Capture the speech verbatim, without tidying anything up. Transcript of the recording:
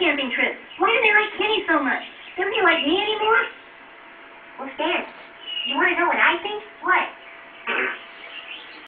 camping trip. Why do they like Kenny so much? Doesn't he like me anymore? Well, Stan, you want to know what I think? What?